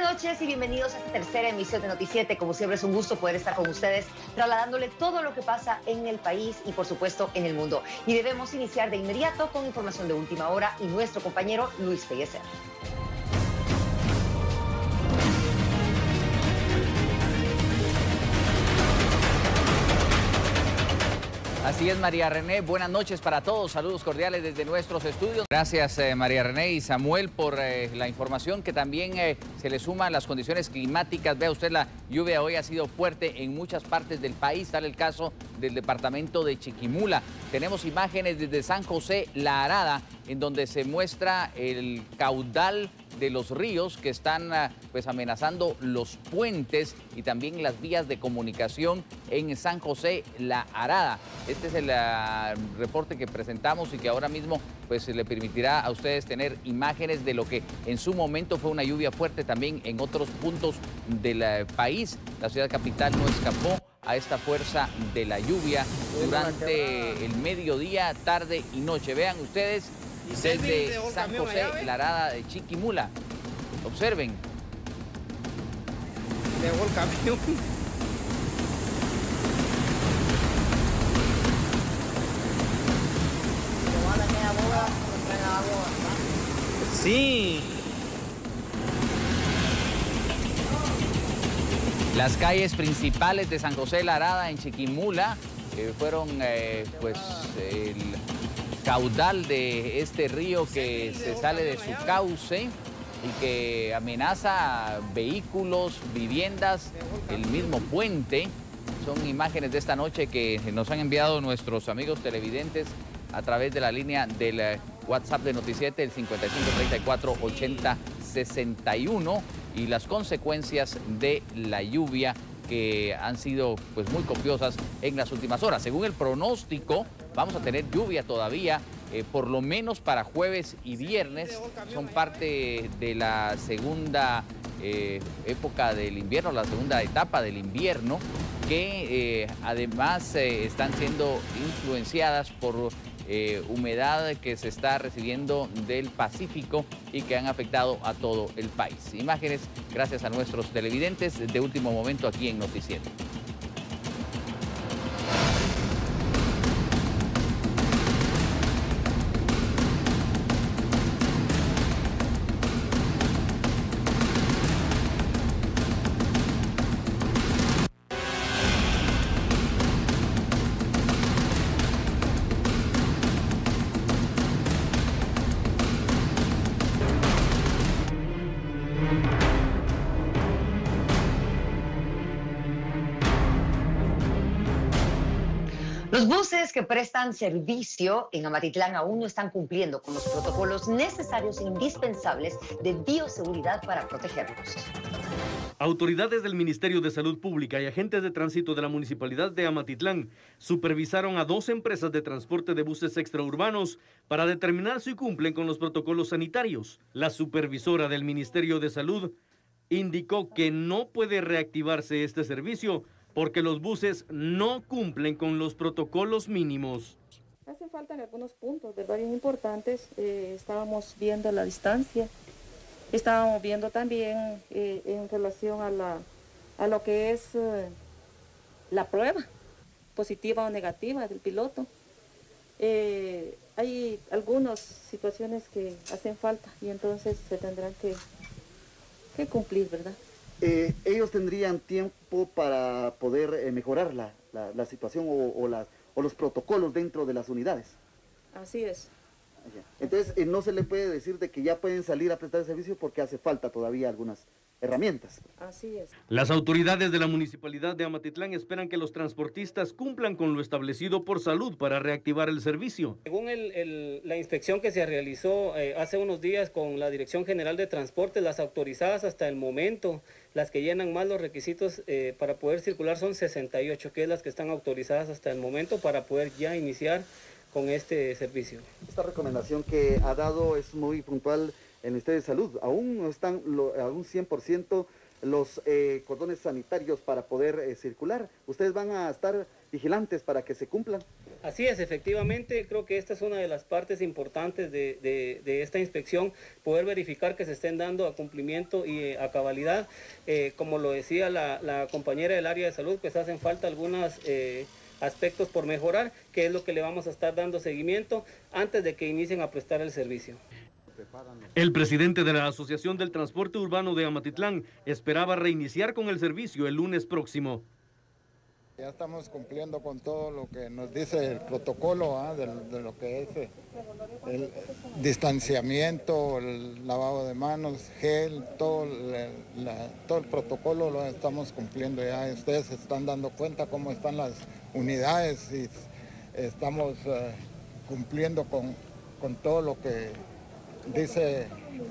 noches y bienvenidos a esta tercera emisión de Noticiete. Como siempre es un gusto poder estar con ustedes, trasladándole todo lo que pasa en el país y por supuesto en el mundo. Y debemos iniciar de inmediato con información de última hora y nuestro compañero Luis Pellecer. Así es, María René. Buenas noches para todos. Saludos cordiales desde nuestros estudios. Gracias, María René y Samuel, por la información que también se le suman las condiciones climáticas. Vea usted, la lluvia hoy ha sido fuerte en muchas partes del país, tal el caso del departamento de Chiquimula. Tenemos imágenes desde San José, La Arada, en donde se muestra el caudal de los ríos que están pues amenazando los puentes y también las vías de comunicación en San José, La Arada. Este es el reporte que presentamos y que ahora mismo pues le permitirá a ustedes tener imágenes de lo que en su momento fue una lluvia fuerte también en otros puntos del país. La ciudad capital no escapó a esta fuerza de la lluvia durante el mediodía, tarde y noche. Vean ustedes desde San José, La Arada de Chiquimula. Observen. Dejó el camión. Sí. Las calles principales de San José, La Arada en Chiquimula fueron pues el caudal de este río que se sale de su cauce y que amenaza vehículos, viviendas, el mismo puente. Son imágenes de esta noche que nos han enviado nuestros amigos televidentes a través de la línea del WhatsApp de Noticiete, el 5534-8061, y las consecuencias de la lluvia que han sido pues muy copiosas en las últimas horas. Según el pronóstico, vamos a tener lluvia todavía, por lo menos para jueves y viernes. Son parte de la segunda época del invierno, la segunda etapa del invierno, que además están siendo influenciadas por humedad que se está recibiendo del Pacífico y que han afectado a todo el país. Imágenes gracias a nuestros televidentes de último momento aquí en Noticiero. Los buses que prestan servicio en Amatitlán aún no están cumpliendo con los protocolos necesarios e indispensables de bioseguridad para protegerlos. Autoridades del Ministerio de Salud Pública y agentes de tránsito de la Municipalidad de Amatitlán supervisaron a 2 empresas de transporte de buses extraurbanos para determinar si cumplen con los protocolos sanitarios. La supervisora del Ministerio de Salud indicó que no puede reactivarse este servicio porque los buses no cumplen con los protocolos mínimos. Hace falta en algunos puntos, ¿verdad? Bien importantes. Estábamos viendo la distancia, estábamos viendo también en relación a lo que es la prueba, positiva o negativa del piloto. Hay algunas situaciones que hacen falta y entonces se tendrán que cumplir, ¿verdad? Ellos tendrían tiempo para poder mejorar la situación o los protocolos dentro de las unidades. Así es. Entonces, no se le puede decir de que ya pueden salir a prestar el servicio porque hace falta todavía algunas herramientas. Así es. Las autoridades de la Municipalidad de Amatitlán esperan que los transportistas cumplan con lo establecido por salud para reactivar el servicio. Según la inspección que se realizó hace unos días con la Dirección General de Transporte, las autorizadas hasta el momento, las que llenan más los requisitos para poder circular son 68, que es las que están autorizadas hasta el momento para poder ya iniciar con este servicio. Esta recomendación que ha dado es muy puntual el Ministerio de Salud. Aún no están a un 100% los cordones sanitarios para poder circular. ¿Ustedes van a estar vigilantes para que se cumplan? Así es, efectivamente, creo que esta es una de las partes importantes de esta inspección, poder verificar que se estén dando a cumplimiento y a cabalidad. Como lo decía la compañera del área de salud, pues hacen falta algunos aspectos por mejorar, que es lo que le vamos a estar dando seguimiento antes de que inicien a prestar el servicio. El presidente de la Asociación del Transporte Urbano de Amatitlán esperaba reiniciar con el servicio el lunes próximo. Ya estamos cumpliendo con todo lo que nos dice el protocolo de lo que es el distanciamiento, el lavado de manos, gel, todo el protocolo lo estamos cumpliendo ya. Ustedes se están dando cuenta cómo están las unidades y estamos cumpliendo con todo lo que dice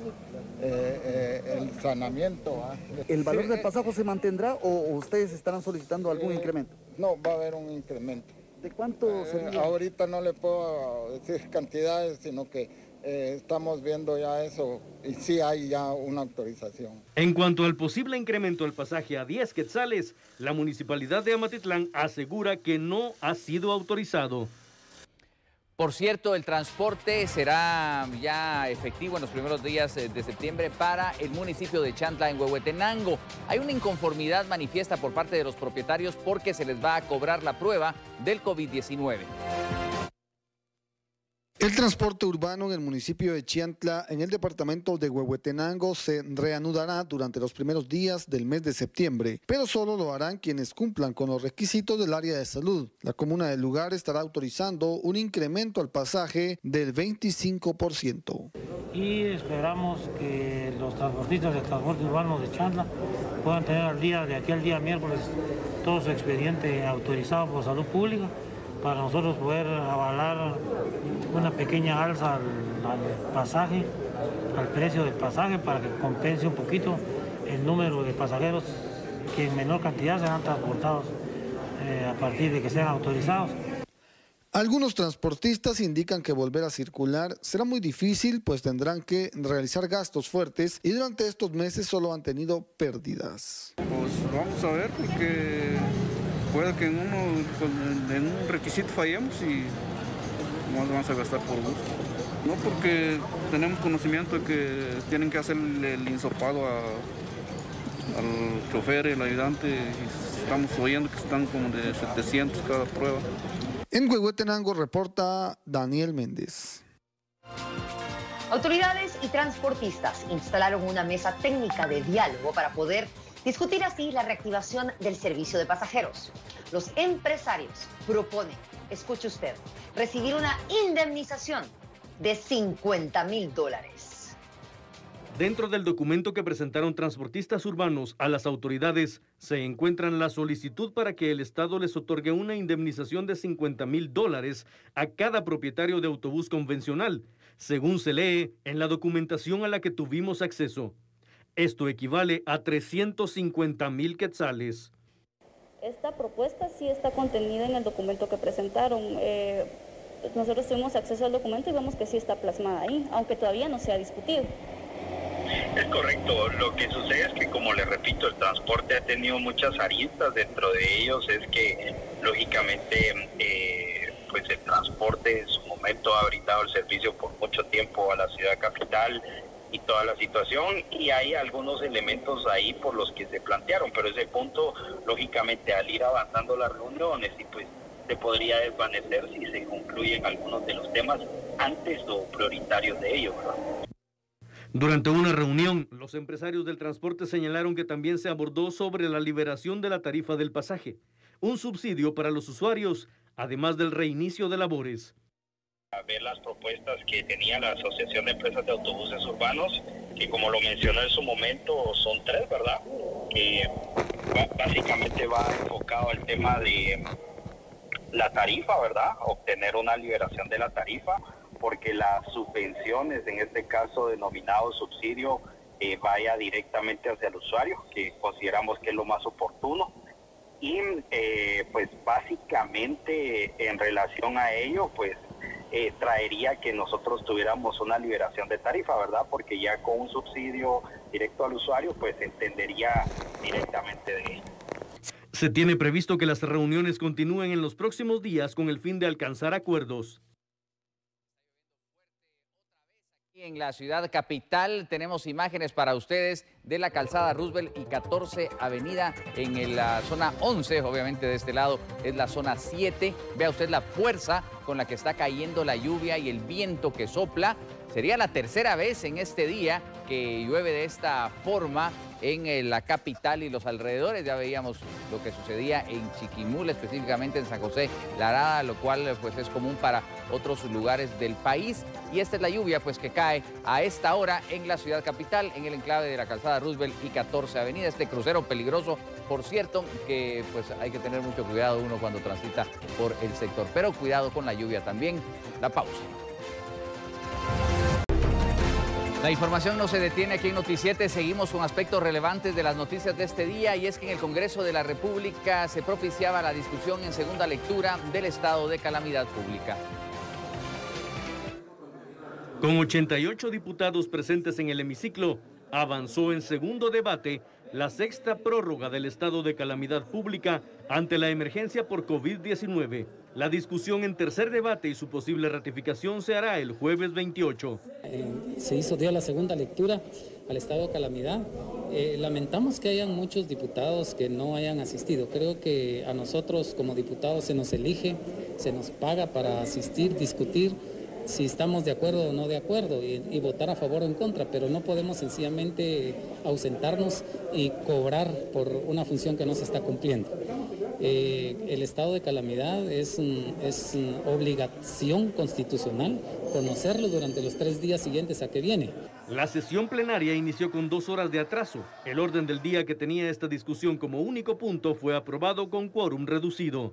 el saneamiento. ¿El valor del pasaje se mantendrá o ustedes estarán solicitando algún incremento? No, va a haber un incremento. ¿De cuánto sería? Ahorita no le puedo decir cantidades, sino que estamos viendo ya eso y sí hay ya una autorización. En cuanto al posible incremento del pasaje a 10 quetzales, la Municipalidad de Amatitlán asegura que no ha sido autorizado. Por cierto, el transporte será ya efectivo en los primeros días de septiembre para el municipio de Chantla, en Huehuetenango. Hay una inconformidad manifiesta por parte de los propietarios porque se les va a cobrar la prueba del COVID-19. El transporte urbano en el municipio de Chiantla, en el departamento de Huehuetenango, se reanudará durante los primeros días del mes de septiembre, pero solo lo harán quienes cumplan con los requisitos del área de salud. La comuna del lugar estará autorizando un incremento al pasaje del 25%. Y esperamos que los transportistas del transporte urbano de Chiantla puedan tener de aquí al día miércoles todo su expediente autorizado por salud pública, para nosotros poder avalar una pequeña alza al pasaje, al precio del pasaje, para que compense un poquito el número de pasajeros que en menor cantidad serán transportados a partir de que sean autorizados. Algunos transportistas indican que volver a circular será muy difícil, pues tendrán que realizar gastos fuertes y durante estos meses solo han tenido pérdidas. Pues vamos a ver, porque puede que en un requisito fallemos y nos vamos a gastar por gusto. No, porque tenemos conocimiento de que tienen que hacer el hisopado al chofer, el ayudante, y estamos oyendo que están como de 700 cada prueba. En Huehuetenango reporta Daniel Méndez. Autoridades y transportistas instalaron una mesa técnica de diálogo para poder discutir así la reactivación del servicio de pasajeros. Los empresarios proponen, escuche usted, recibir una indemnización de $50,000. Dentro del documento que presentaron transportistas urbanos a las autoridades se encuentran la solicitud para que el Estado les otorgue una indemnización de $50,000 a cada propietario de autobús convencional, según se lee en la documentación a la que tuvimos acceso. Esto equivale a 350,000 quetzales. Esta propuesta sí está contenida en el documento que presentaron. Nosotros tuvimos acceso al documento y vemos que sí está plasmada ahí, aunque todavía no se ha discutido. Es correcto. Lo que sucede es que, como le repito, el transporte ha tenido muchas aristas. Dentro de ellos es que, lógicamente, pues el transporte en su momento ha brindado el servicio por mucho tiempo a la ciudad capital y toda la situación, y hay algunos elementos ahí por los que se plantearon, pero ese punto, lógicamente, al ir avanzando las reuniones, y pues se podría desvanecer si se concluyen algunos de los temas antes o prioritarios de ellos, ¿verdad? Durante una reunión, los empresarios del transporte señalaron que también se abordó sobre la liberación de la tarifa del pasaje, un subsidio para los usuarios, además del reinicio de labores. A ver las propuestas que tenía la Asociación de Empresas de Autobuses Urbanos, que como lo mencionó en su momento son 3, ¿verdad? Que básicamente va enfocado al tema de la tarifa, ¿verdad? Obtener una liberación de la tarifa, porque las subvenciones, en este caso denominado subsidio, vaya directamente hacia el usuario, que consideramos que es lo más oportuno. Y pues básicamente en relación a ello, pues traería que nosotros tuviéramos una liberación de tarifa, ¿verdad? Porque ya con un subsidio directo al usuario, pues se entendería directamente de él. Se tiene previsto que las reuniones continúen en los próximos días con el fin de alcanzar acuerdos. En la ciudad capital tenemos imágenes para ustedes de la calzada Roosevelt y 14 Avenida en la zona 11, obviamente de este lado es la zona 7. Vea usted la fuerza con la que está cayendo la lluvia y el viento que sopla. Sería la tercera vez en este día que llueve de esta forma en la capital y los alrededores. Ya veíamos lo que sucedía en Chiquimula, específicamente en San José La Arada, lo cual pues es común para otros lugares del país. Y esta es la lluvia pues que cae a esta hora en la ciudad capital, en el enclave de la calzada Roosevelt y 14 Avenida. Este crucero peligroso, por cierto, que pues hay que tener mucho cuidado uno cuando transita por el sector. Pero cuidado con la lluvia también. La pausa. La información no se detiene aquí en Noticiete. Seguimos con aspectos relevantes de las noticias de este día, y es que en el Congreso de la República se propiciaba la discusión en segunda lectura del estado de calamidad pública. Con 88 diputados presentes en el hemiciclo, avanzó en segundo debate la sexta prórroga del estado de calamidad pública ante la emergencia por COVID-19. La discusión en tercer debate y su posible ratificación se hará el jueves 28. Se dio la segunda lectura al estado de calamidad. Lamentamos que hayan muchos diputados que no hayan asistido. Creo que a nosotros como diputados se nos elige, se nos paga para asistir, discutir si estamos de acuerdo o no de acuerdo y votar a favor o en contra, pero no podemos sencillamente ausentarnos y cobrar por una función que no se está cumpliendo. El estado de calamidad es obligación constitucional conocerlo durante los 3 días siguientes a que viene. La sesión plenaria inició con 2 horas de atraso. El orden del día que tenía esta discusión como único punto fue aprobado con quórum reducido.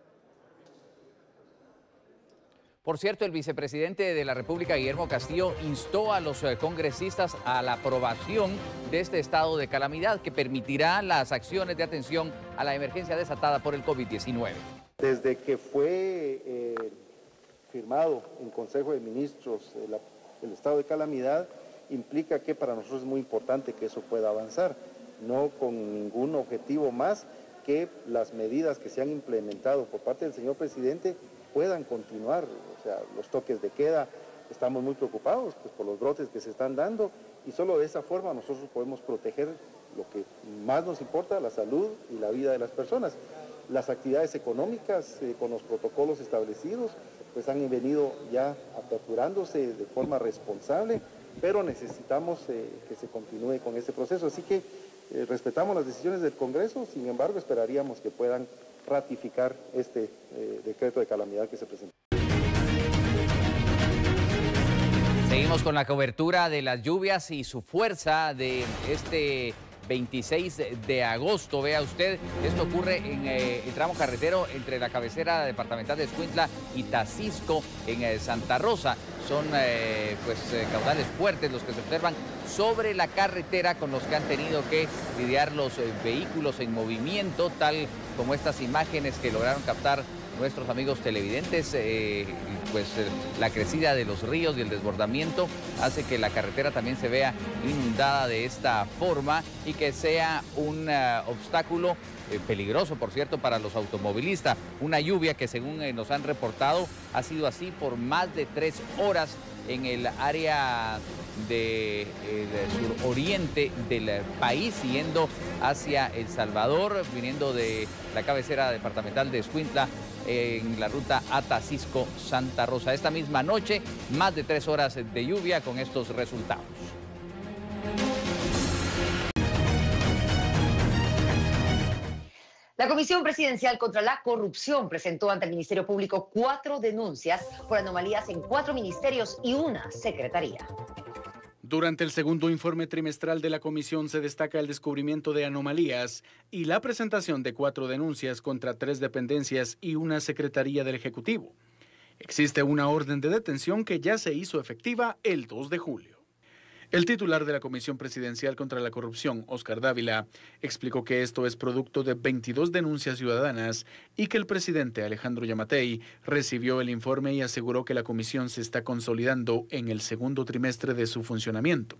Por cierto, el vicepresidente de la República, Guillermo Castillo, instó a los congresistas a la aprobación de este estado de calamidad que permitirá las acciones de atención a la emergencia desatada por el COVID-19. Desde que fue firmado en Consejo de Ministros el estado de calamidad, implica que para nosotros es muy importante que eso pueda avanzar, no con ningún objetivo más que las medidas que se han implementado por parte del señor presidente puedan continuar. O sea, los toques de queda, estamos muy preocupados pues, por los brotes que se están dando, y solo de esa forma nosotros podemos proteger lo que más nos importa, la salud y la vida de las personas. Las actividades económicas con los protocolos establecidos pues han venido ya aperturándose de forma responsable, pero necesitamos que se continúe con este proceso. Así que respetamos las decisiones del Congreso, sin embargo esperaríamos que puedan ratificar este decreto de calamidad que se presentó. Seguimos con la cobertura de las lluvias y su fuerza de este 26 de agosto. Vea usted, esto ocurre en el tramo carretero entre la cabecera departamental de Escuintla y Tacisco en Santa Rosa. Son caudales fuertes los que se observan sobre la carretera, con los que han tenido que lidiar los vehículos en movimiento, tal como estas imágenes que lograron captar nuestros amigos televidentes. La crecida de los ríos y el desbordamiento hace que la carretera también se vea inundada de esta forma y que sea un obstáculo peligroso, por cierto, para los automovilistas. Una lluvia que, según nos han reportado, ha sido así por más de 3 horas en el área del suroriente del país, siguiendo hacia El Salvador, viniendo de la cabecera departamental de Escuintla en la ruta a Tacisco, Santa Rosa. Esta misma noche, más de 3 horas de lluvia con estos resultados. La Comisión Presidencial contra la Corrupción presentó ante el Ministerio Público 4 denuncias por anomalías en 4 ministerios y una secretaría. Durante el segundo informe trimestral de la comisión se destaca el descubrimiento de anomalías y la presentación de 4 denuncias contra 3 dependencias y una secretaría del Ejecutivo. Existe una orden de detención que ya se hizo efectiva el 2 de julio. El titular de la Comisión Presidencial contra la Corrupción, Oscar Dávila, explicó que esto es producto de 22 denuncias ciudadanas y que el presidente Alejandro Yamatei recibió el informe y aseguró que la comisión se está consolidando en el segundo trimestre de su funcionamiento.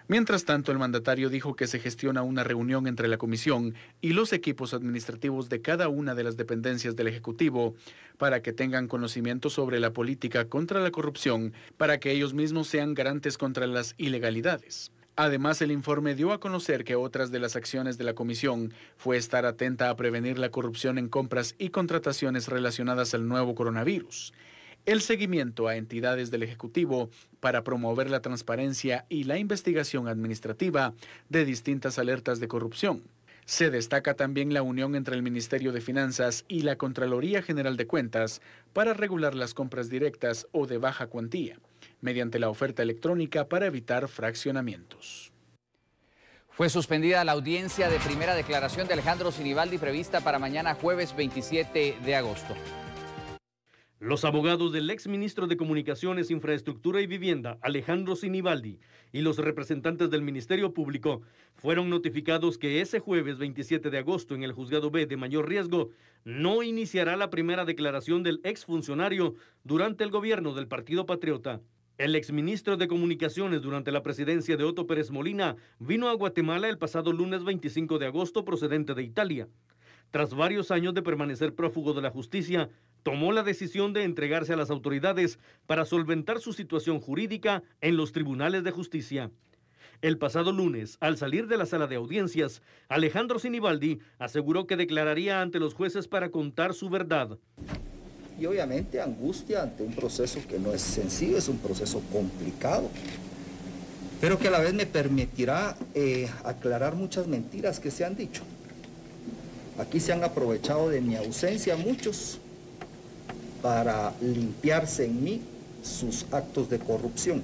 Mientras tanto, el mandatario dijo que se gestiona una reunión entre la comisión y los equipos administrativos de cada una de las dependencias del Ejecutivo para que tengan conocimiento sobre la política contra la corrupción, para que ellos mismos sean garantes contra las ilegalidades. Además, el informe dio a conocer que otras de las acciones de la comisión fue estar atenta a prevenir la corrupción en compras y contrataciones relacionadas al nuevo coronavirus, el seguimiento a entidades del Ejecutivo para promover la transparencia y la investigación administrativa de distintas alertas de corrupción. Se destaca también la unión entre el Ministerio de Finanzas y la Contraloría General de Cuentas para regular las compras directas o de baja cuantía, mediante la oferta electrónica para evitar fraccionamientos. Fue suspendida la audiencia de primera declaración de Alejandro Sinibaldi prevista para mañana jueves 27 de agosto. Los abogados del exministro de Comunicaciones, Infraestructura y Vivienda, Alejandro Sinibaldi, y los representantes del Ministerio Público fueron notificados que ese jueves 27 de agosto en el Juzgado B de Mayor Riesgo no iniciará la primera declaración del exfuncionario durante el gobierno del Partido Patriota. El exministro de Comunicaciones durante la presidencia de Otto Pérez Molina vino a Guatemala el pasado lunes 25 de agosto procedente de Italia. Tras varios años de permanecer prófugo de la justicia, tomó la decisión de entregarse a las autoridades para solventar su situación jurídica en los tribunales de justicia. El pasado lunes, al salir de la sala de audiencias, Alejandro Sinibaldi aseguró que declararía ante los jueces para contar su verdad. Y obviamente angustia ante un proceso que no es sencillo, es un proceso complicado, pero que a la vez me permitirá aclarar muchas mentiras que se han dicho. Aquí se han aprovechado de mi ausencia muchos para limpiarse en mí sus actos de corrupción.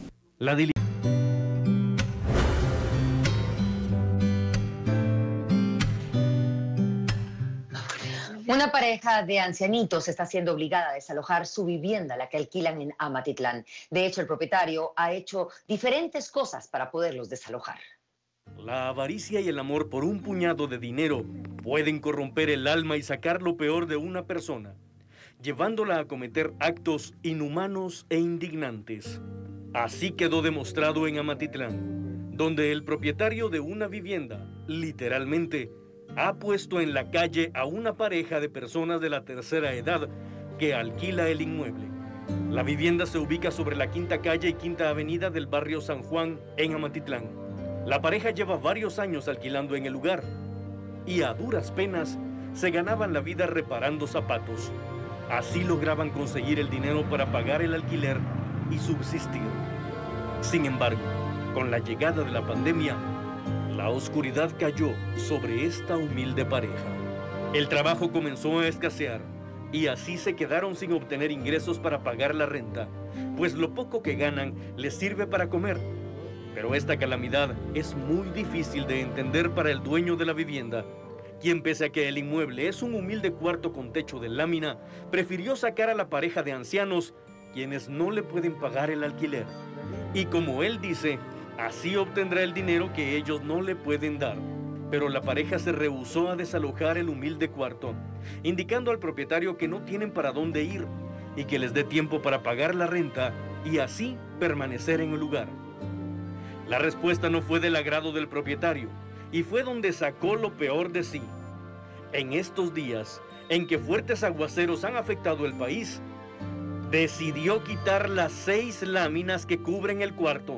Una pareja de ancianitos está siendo obligada a desalojar su vivienda, la que alquilan en Amatitlán. De hecho, el propietario ha hecho diferentes cosas para poderlos desalojar. La avaricia y el amor por un puñado de dinero pueden corromper el alma y sacar lo peor de una persona, llevándola a cometer actos inhumanos e indignantes. Así quedó demostrado en Amatitlán, donde el propietario de una vivienda, literalmente, ha puesto en la calle a una pareja de personas de la tercera edad que alquila el inmueble. La vivienda se ubica sobre la Quinta Calle y Quinta Avenida del barrio San Juan, en Amatitlán. La pareja lleva varios años alquilando en el lugar y a duras penas se ganaban la vida reparando zapatos. Así lograban conseguir el dinero para pagar el alquiler y subsistir. Sin embargo, con la llegada de la pandemia, la oscuridad cayó sobre esta humilde pareja. El trabajo comenzó a escasear y así se quedaron sin obtener ingresos para pagar la renta, pues lo poco que ganan les sirve para comer. Pero esta calamidad es muy difícil de entender para el dueño de la vivienda, quien, pese a que el inmueble es un humilde cuarto con techo de lámina, prefirió sacar a la pareja de ancianos, quienes no le pueden pagar el alquiler. Y como él dice, así obtendrá el dinero que ellos no le pueden dar. Pero la pareja se rehusó a desalojar el humilde cuarto, indicando al propietario que no tienen para dónde ir y que les dé tiempo para pagar la renta y así permanecer en el lugar. La respuesta no fue del agrado del propietario y fue donde sacó lo peor de sí. En estos días en que fuertes aguaceros han afectado el país, decidió quitar las 6 láminas que cubren el cuarto,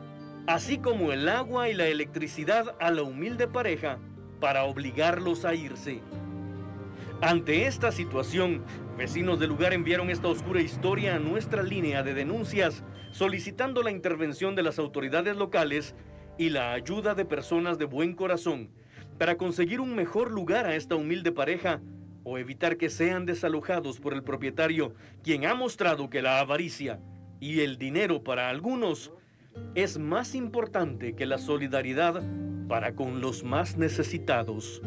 así como el agua y la electricidad a la humilde pareja para obligarlos a irse. Ante esta situación, vecinos del lugar enviaron esta oscura historia a nuestra línea de denuncias, solicitando la intervención de las autoridades locales y la ayuda de personas de buen corazón para conseguir un mejor lugar a esta humilde pareja o evitar que sean desalojados por el propietario, quien ha mostrado que la avaricia y el dinero para algunos es más importante que la solidaridad para con los más necesitados.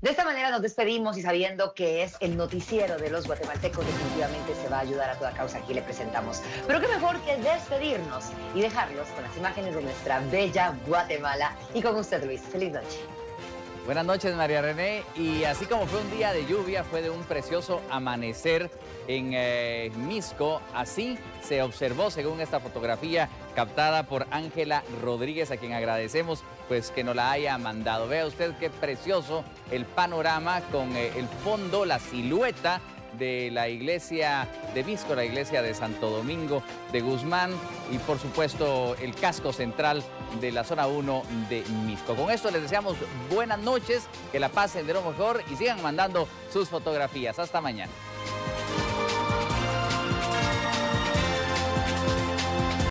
De esta manera nos despedimos y sabiendo que es el noticiero de los guatemaltecos, definitivamente se va a ayudar a toda causa. Aquí le presentamos. Pero qué mejor que despedirnos y dejarlos con las imágenes de nuestra bella Guatemala. Y con usted, Luis. Feliz noche. Buenas noches, María René. Y así como fue un día de lluvia, fue de un precioso amanecer en Misco. Así se observó, según esta fotografía captada por Ángela Rodríguez, a quien agradecemos pues que nos la haya mandado. Vea usted qué precioso el panorama con el fondo, la silueta de la iglesia de Misco, la iglesia de Santo Domingo de Guzmán y por supuesto el casco central de la zona 1 de Misco. Con esto les deseamos buenas noches, que la pasen de lo mejor y sigan mandando sus fotografías. Hasta mañana.